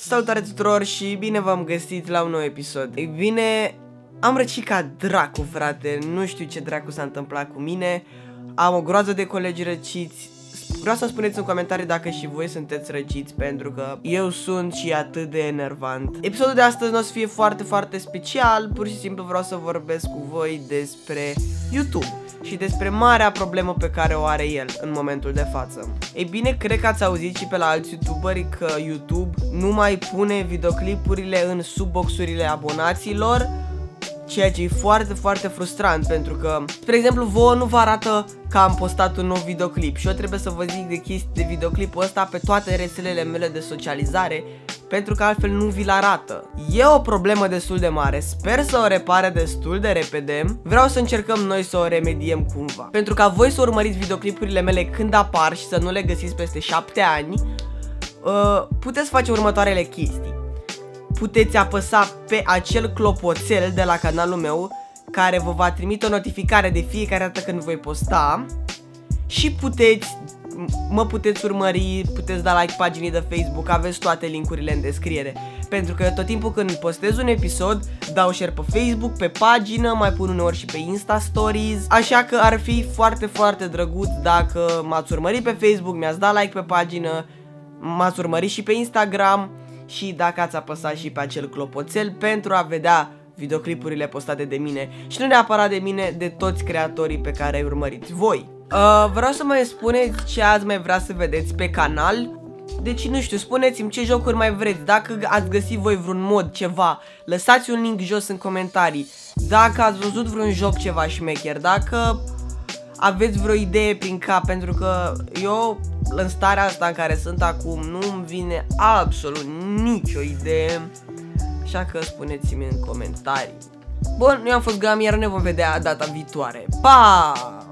Salutare tuturor și bine v-am găsit la un nou episod. Ei bine, am răcit ca dracu, frate. Nu știu ce dracu s-a întâmplat cu mine. Am o groază de colegi răciți. Vreau să-mi spuneți în comentarii dacă și voi sunteți răciți, pentru că eu sunt și atât de enervant. Episodul de astăzi nu o să fie foarte special. Pur și simplu vreau să vorbesc cu voi despre YouTube și despre marea problemă pe care o are el în momentul de față. Ei bine, cred că ați auzit și pe la alți youtuberi că YouTube nu mai pune videoclipurile în subboxurile abonaților, ceea ce e foarte frustrant, pentru că, spre exemplu, vouă nu vă arată că am postat un nou videoclip și eu trebuie să vă zic de chestii de videoclipul ăsta pe toate rețelele mele de socializare, pentru că altfel nu vi-l arată. E o problemă destul de mare, sper să o repare destul de repede. Vreau să încercăm noi să o remediem cumva, pentru ca voi să urmăriți videoclipurile mele când apar și să nu le găsiți peste 7 ani. Puteți face următoarele chestii. Puteți apăsa pe acel clopoțel de la canalul meu, care vă va trimite o notificare de fiecare dată când voi posta. Și mă puteți urmări, puteți da like paginii de Facebook, aveți toate linkurile în descriere. Pentru că tot timpul când postez un episod, dau share pe Facebook, pe pagină, mai pun uneori și pe Insta Stories. Așa că ar fi foarte drăguț dacă m-ați urmărit pe Facebook, mi-ați dat like pe pagină, m-ați urmărit și pe Instagram și dacă ați apăsat și pe acel clopoțel pentru a vedea videoclipurile postate de mine. Și nu neapărat de mine, de toți creatorii pe care îi urmăriți voi. Vreau să mai spuneți ce ați mai vrea să vedeți pe canal. Deci nu știu, spuneți-mi ce jocuri mai vreți. Dacă ați găsit voi vreun mod, ceva, lăsați un link jos în comentarii. Dacă ați văzut vreun joc ceva șmecher, dacă aveți vreo idee prin cap, pentru că eu în starea asta în care sunt acum nu-mi vine absolut nicio idee. Așa că spuneți-mi în comentarii. Bun, eu am fost Gami, iar ne vom vedea data viitoare. Pa!